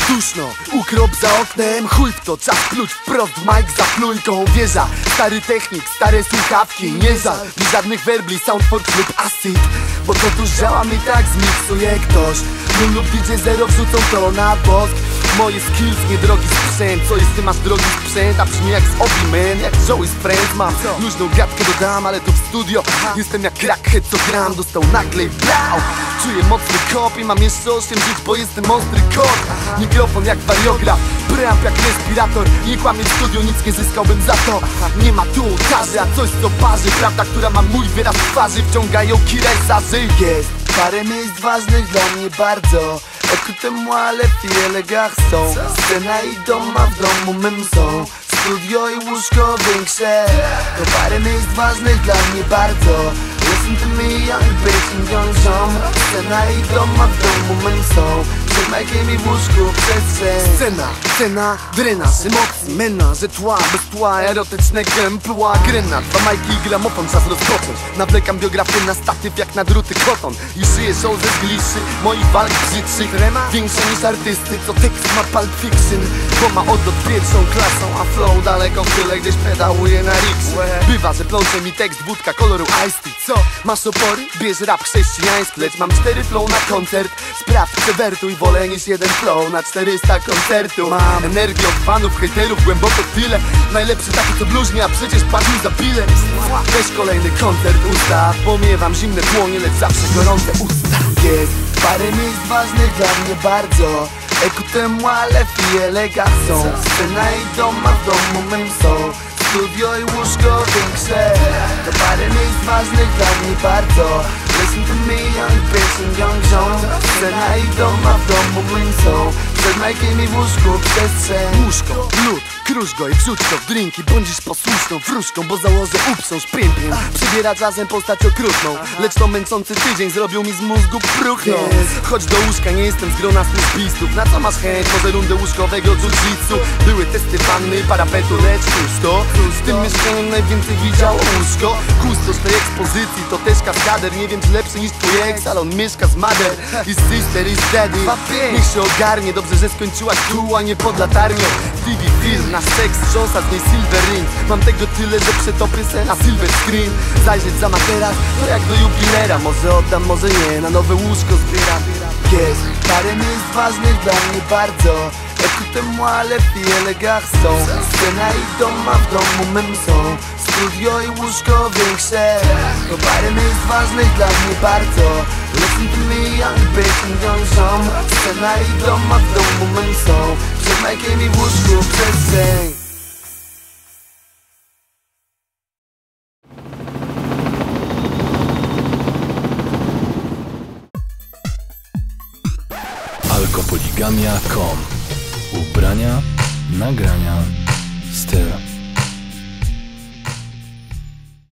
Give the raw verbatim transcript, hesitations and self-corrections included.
Duszno, ukrop za oknem, chuj w to, czas pluć wprost w mic za plujką. Wieża, stary technik, stare słuchawki, nie żal mi żadnych werbli, Soundforce lub Acid, bo to tu działa mi tak, zmiksuje ktoś. Lub lub D J Zero wrzucą to na bosk. Moje skills, niedrogi sprzęt, co jest, ty masz drogi sprzęt, a brzmi jak z Obi-Man, jak Joey z Friends. Mam luźną gadkę dodam, ale tu w studio jestem jak crackhead, co gram, dostał nagle i blau. Czuję mocny kop i mam jeszcze osiem żyć, bo jestem ostry kot. Mikrofon jak wariograf, preamp jak respirator. Nie kłamię w studiu, nic nie zyskałbym za to. Nie ma tu ołtarzy, a coś co parzy. Prawda, która ma mój wyraz twarzy, wciągają kiresa, że jest parę miejsc ważnych dla mnie bardzo. Écoutez-moi, les filles et les garçons. Scena i doma, w domu mym są. Studio i łóżko większe. To parę miejsc ważnych dla mnie bardzo. Listen to me, young bitch and young Jean. Scena i doma, w domu mym są. Przed majkiem i w łóżku przestrzeń. Scena, scena, drenaż, emocji, menaż, tła, bez tła, erotyczne gępła. Grenat, dwa majki i gramofon, czas rozpocząć. Nawlekam biografię na statyw jak na druty koton. I szyję show ze zgliszy, moich walk brzydszych. Większe niż artysty, co tekst ma Pulp Fiction. Bo ma odlot pierwszą klasą, a flow daleko w tyle, gdzieś pedałuje na riksy. Bywa, że plącze mi tekst, wódka koloru Ice Tea. Co? Masz opory? Bierz rap chrześcijański, lecz mam cztery flow na koncert. Sprawdź, przewertuj, wolę niż jeden flow na czterysta koncertu. Mam energię od fanów, hejterów, głęboko tyle. Najlepszy taki co bluźnie, a przecież padł za bilet. Weź kolejny koncert ustaw, bo miewam zimne dłonie, lecz zawsze gorące usta. Jest parę miejsc ważnych dla mnie bardzo. Écoutez-moi, les filles et les garçons. Scena i doma, w domu mym są. Studio i łóżko większe. To parę miejsc ważnych dla mnie bardzo. Listen to me, young bitch and young Jean. Scena i doma, w domu mym są. Przed majkiem i w łóżku przestrzeń. Łóżko, lód, krusz go i wrzuć to w drinki. Bądź posłuszną wróżką, bo założę uprząż pimpiem. Przybierać razem postać okrutną, lecz to męczący tydzień zrobił mi z mózgu próchną. Chodź do łóżka, nie jestem z grona służbistów. Na co masz chęć? Może rundę łóżkowego jiu-jitsu. Były testy wanny, parapetu, lecz pusto. W tym mieszkaniu najwięcej widziało łóżko. Kustosz tej ekspozycji to też kaskader. Nie wiem czy lepszy niż twój ex, ale on mieszka z mother i sister i daddy. Niech się ogarnie, dobrze, że skończyłaś tu, a nie pod latarnią. T V film, nasz seks, cząsa z niej silver ring. Mam tego tyle, że przetopię se na silver screen. Zajrzeć za materac, to jak do jubilera. Może oddam, może nie, na nowe łóżko zbieram. Jest parę miejsc ważnych dla mnie bardzo. Écoutez-moi, les filles et les garçons. Scena i doma, w domu mym są. Studio i łóżko większe. To parę miejsc ważnych dla mnie bardzo. Listen to me, young bitch and young Jean. Scena i doma, w domu mym są. Przed majkiem i w łóżku przestrzeń. alkopoligamia kropka com. Ubrania, nagrania, styl.